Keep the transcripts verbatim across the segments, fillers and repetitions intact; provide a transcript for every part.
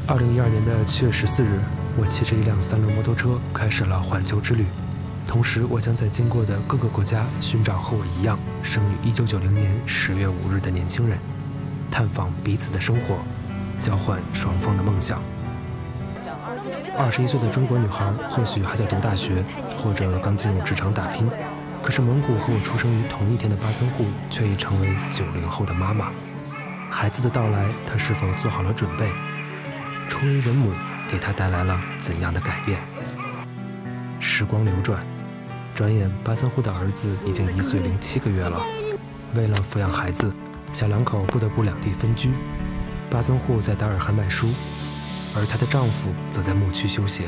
二零一二年的七月十四日，我骑着一辆三轮摩托车开始了环球之旅。同时，我将在经过的各个国家寻找和我一样生于一九九零年十月五日的年轻人，探访彼此的生活，交换双方的梦想。二十一岁的中国女孩或许还在读大学，或者刚进入职场打拼，可是蒙古和我出生于同一天的巴森户却已成为九零后的妈妈。孩子的到来，她是否做好了准备？初为人母，给她带来了怎样的改变？时光流转，转眼巴森户的儿子已经一岁零七个月了。为了抚养孩子，小两口不得不两地分居。巴森户在达尔罕卖书，而她的丈夫则在牧区修鞋。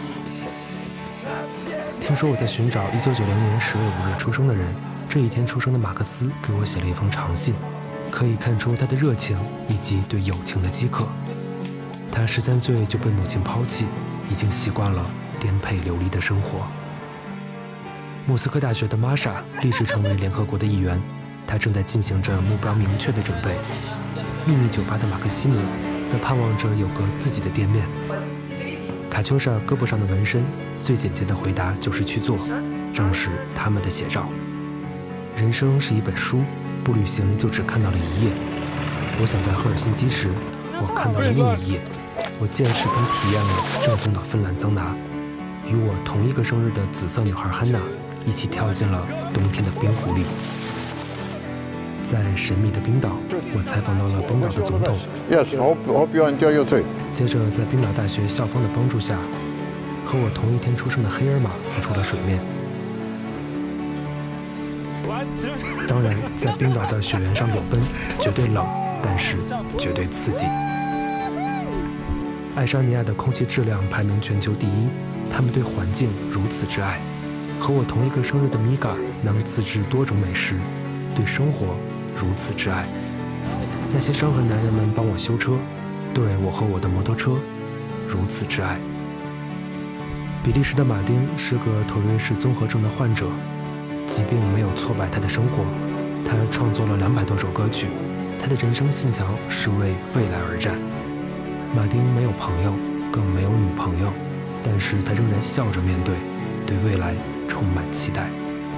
听说我在寻找一九九零年十月五日出生的人，这一天出生的马克思给我写了一封长信，可以看出他的热情以及对友情的饥渴。他十三岁就被母亲抛弃，已经习惯了颠沛流离的生活。莫斯科大学的玛莎立志成为联合国的一员，她正在进行着目标明确的准备。秘密酒吧的马克西姆则盼望着有个自己的店面。卡秋莎胳膊上的纹身，最简洁的回答就是去做，正是他们的写照。人生是一本书，不旅行就只看到了一页。我想在赫尔辛基时，我看到了另一页。我见识并体验了正宗的芬兰桑拿，与我同一个生日的紫色女孩汉娜一起跳进了冬天的冰湖里。在神秘的冰岛，我采访到了冰岛的总统。 Yes, hope hope you enjoy your trip. 接着，在冰岛大学校方的帮助下，和我同一天出生的黑尔玛浮出了水面。当然，在冰岛的雪原上裸奔，绝对冷，但是绝对刺激。爱沙尼亚的空气质量排名全球第一，他们对环境如此之爱。和我同一个生日的米嘎能自制多种美食，对生活如此之爱。那些伤痕男人们帮我修车，对我和我的摩托车如此之爱。比利时的马丁是个妥瑞氏综合症的患者，疾病没有挫败他的生活。他创作了两百多首歌曲，他的人生信条是为未来而战。马丁没有朋友，更没有女朋友，但是他仍然笑着面对，对未来充满期待。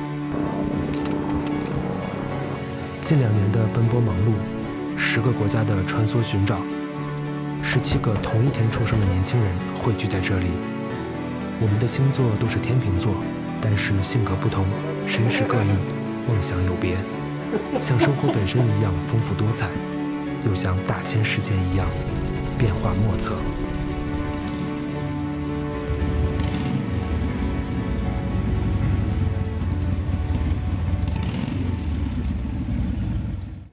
近两年的奔波忙碌，十个国家的穿梭寻找，十七个同一天出生的年轻人汇聚在这里。我们的星座都是天秤座，但是性格不同，身世各异，梦想有别，像生活本身一样丰富多彩，又像大千世界一样变化莫测。